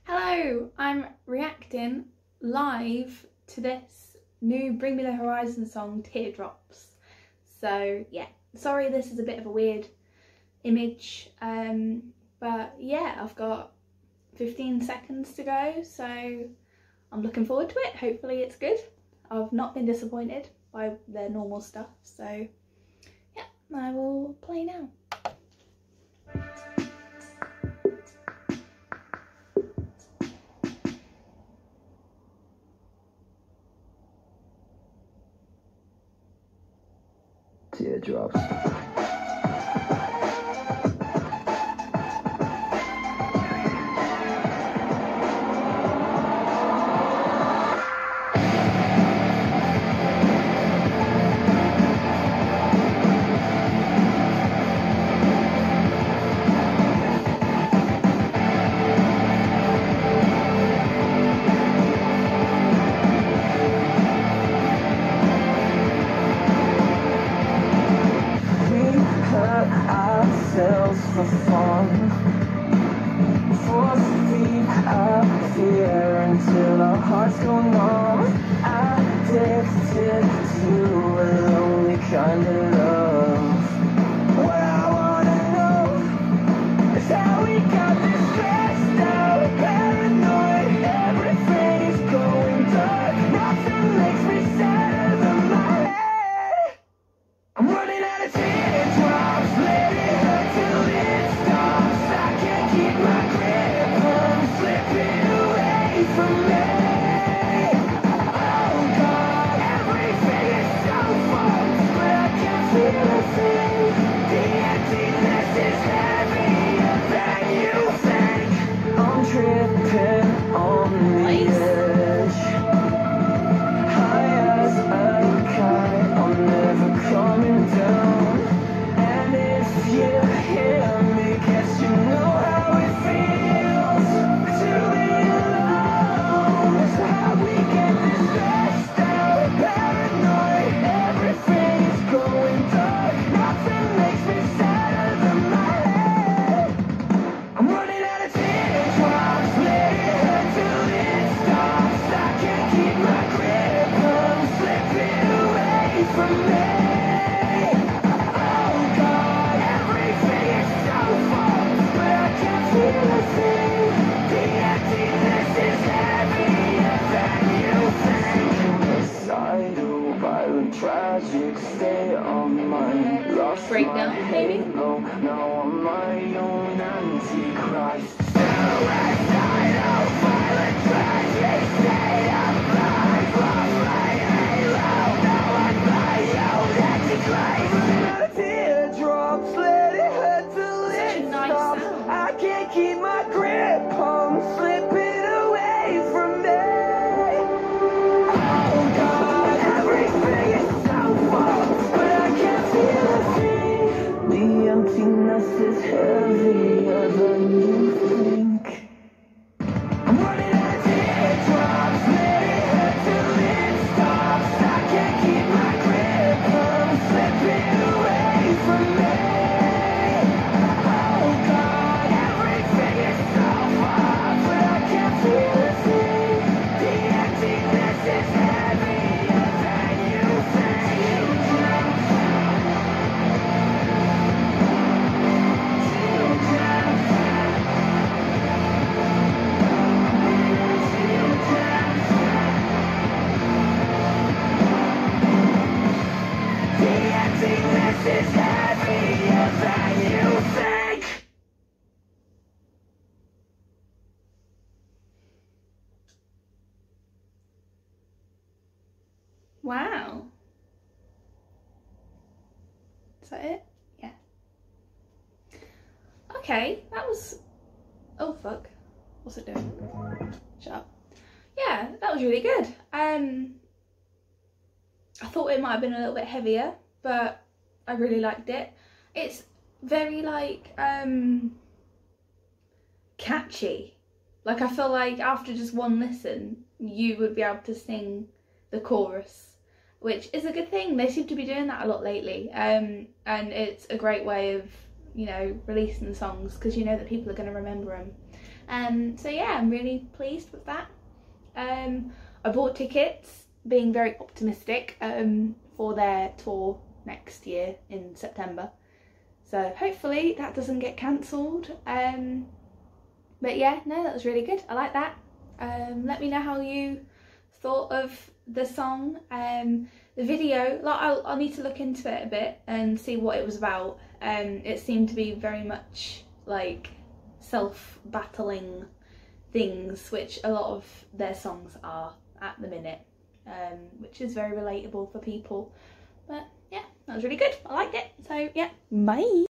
Hello, I'm reacting live to this new Bring Me the Horizon song, Teardrops. So yeah, sorry this is a bit of a weird image, but yeah, I've got 15 seconds to go, so I'm looking forward to it. Hopefully it's good. I've not been disappointed by their normal stuff, so yeah, I will play now. Teardrops. Ourselves for fun, force feed our fear until our hearts go numb. Addicted to a lonely kind of love. What I wanna know is how we got this stressed out, paranoid. Everything is going dark. Nothing makes me sadder than my head. I'm running out of teardrops. Let it hurt till it stops. I can't keep my grip. I'm slipping away from me. Oh God, everything is so fucked, but I can't feel a thing. The emptiness is heavier than you think. I'm tripping on the edge, high as a kite. I'm never coming down. And if you hear me, guess you know how it feels to be alone. So how we get this stressed out, paranoid. Everything is going dark. Nothing makes me sadder than my head. I'm running out of teardrops. Let it hurt till it stops. I can't keep my grip. I'm slipping away from me. Oh God, everything is so fucked, but I can't feel a thing. The emptiness is heavier than you think. Suicidal, violent, tragic state of mind. Lost Breakdown, my maybe? halo, now I'm my own antichrist. Suicidal, violent, tragic state of mind. Lost my halo, now I'm my own antichrist. Teardrops, let it hurt till Such a it nice stops. sound. I can't keep my grip, I'm slipping away from me. Oh God, everything is so fucked, but I can't feel a thing. The emptiness is heavier than you think. I'm running out of teardrops. Let it hurt till it stops. I can't keep my grip. I'm slipping away from me. Oh God, everything is so fucked, but I can't feel a thing. The emptiness is heavier than you think. The emptiness is heavier than you think. Wow. Is that it? Yeah. Okay, that was... Oh fuck. What's it doing? Shut up. Yeah, that was really good. I thought it might have been a little bit heavier, but I really liked it. It's very like catchy. Like I feel like after just one listen you would be able to sing the chorus, which is a good thing. They seem to be doing that a lot lately, and it's a great way of, you know, releasing songs, because you know that people are going to remember them. So yeah, I'm really pleased with that. I bought tickets, being very optimistic, for their tour next year in September. So hopefully that doesn't get cancelled. But yeah, no, that was really good. I like that. Let me know how you thought of the song. The video, like, I'll need to look into it a bit and see what it was about. It seemed to be very much like self-battling things, which a lot of their songs are at the minute, which is very relatable for people. But yeah, that was really good. I liked it. So yeah, bye.